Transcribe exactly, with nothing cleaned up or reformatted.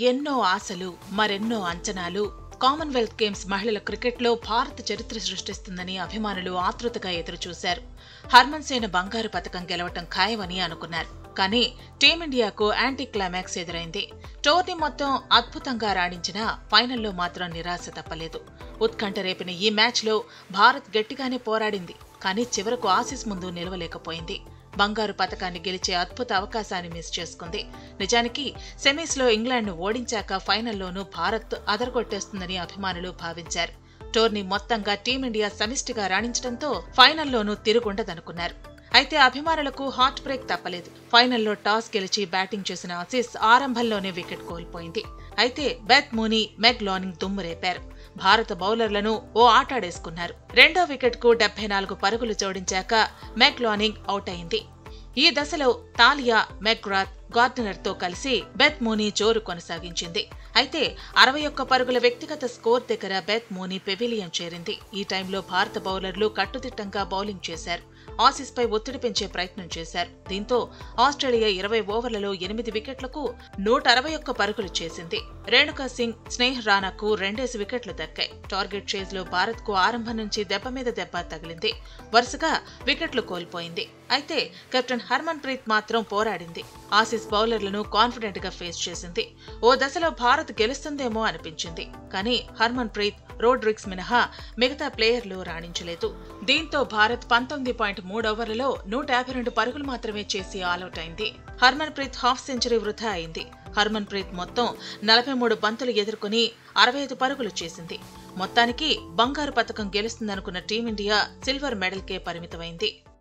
ఎన్నో ఆశలు, మరెన్నో అంచనాలు. కామన్వెల్త్ గేమ్స్ మహిళల క్రికెట్లో భారత్ చరిత్ర సృష్టిస్తుందని అభిమానులు ఆతృతగా ఎదురుచూశారు. హర్మన్ సేన బంగారు పతకం గెలవటం ఖాయమని అనుకున్నారు. కానీ టీమిండియాకు యాంటీ క్లైమాక్స్ ఎదురైంది. టోర్నీ మొత్తం అద్భుతంగా రాణించినా ఫైనల్లో మాత్రం నిరాశ తప్పలేదు. ఉత్కంఠ రేపిన ఈ మ్యాచ్లో భారత్ గట్టిగానే పోరాడింది. కానీ చివరకు ఆసీస్ ముందు నిలవలేకపోయింది. బంగారు పతకాన్ని గెలిచే అద్భుత అవకాశాన్ని మిస్ చేసుకుంది. నిజానికి సెమీస్లో ఇంగ్లాండ్ను ఓడించాక ఫైనల్లోనూ భారత్ అదరగొట్టేస్తుందని అభిమానులు భావించారు. టోర్నీ మొత్తంగా టీమిండియా సమిష్టిగా రాణించడంతో ఫైనల్లోనూ తిరుగుండదనుకున్నారు. అయితే అభిమానులకు హార్ట్ బ్రేక్ తప్పలేదు. ఫైనల్లో టాస్ గెలిచి బ్యాటింగ్ చేసిన ఆసీస్ ఆరంభంలోనే వికెట్ కోల్పోయింది. అయితే బెత్ మూనీ, మెగ్ లానింగ్ దుమ్ము రేపారు. భారత బౌలర్లను ఓ ఆటాడేసుకున్నారు. రెండో వికెట్ కు డెబ్బై నాలుగు పరుగులు జోడించాక మెగ్ లానింగ్ అవుట్ అయింది. ఈ దశలో తాలియా, మెగ్రాత్, గార్డనర్ తో కలిసి బెత్ మూనీ జోరు కొనసాగించింది. అయితే అరవై ఒక్క పరుగుల వ్యక్తిగత స్కోర్ దగ్గర బెత్ మూనీ పెవిలియన్ చేరింది. ఈ టైంలో భారత బౌలర్లు కట్టుదిట్టంగా బౌలింగ్ చేశారు. ఆసీస్ పై ఒత్తిడి పెంచే ప్రయత్నం చేశారు. దీంతో ఆస్ట్రేలియా ఇరవై ఓవర్లలో ఎనిమిది వికెట్లకు నూట అరవై ఒక్క పరుగులు చేసింది. రేణుకా సింగ్, స్నేహ్ రాణాకు రెండేసి వికెట్లు దక్కాయి. టార్గెట్ చేజ్ లో భారత్ కు ఆరంభం నుంచి దెబ్బ మీద దెబ్బ తగిలింది. వరుసగా వికెట్లు కోల్పోయింది. అయితే కెప్టెన్ హర్మన్ ప్రీత్ మాత్రం పోరాడింది. ఆసీస్ బౌలర్లను కాన్ఫిడెంట్ గా ఫేస్ చేసింది. ఓ దశలో భారత్ గెలుస్తుందేమో అనిపించింది. కానీ హర్మన్ ప్రీత్, రోడ్రిగ్స్ మినహా మిగతా ప్లేయర్లు రాణించలేదు. దీంతో భారత్ పంతొమ్మిది పాయింట్ మూడు ఓవర్లలో నూట యాభై రెండు పరుగులు మాత్రమే చేసి ఆలౌట్ అయింది. హర్మన్ ప్రీత్ హాఫ్ సెంచరీ వృధా అయింది. హర్మన్ ప్రీత్ మొత్తం నలభై మూడు బంతులు ఎదుర్కొని అరవై ఐదు పరుగులు చేసింది. మొత్తానికి బంగారు పతకం గెలుస్తుందనుకున్న టీమిండియా సిల్వర్ మెడల్కే పరిమితమైంది.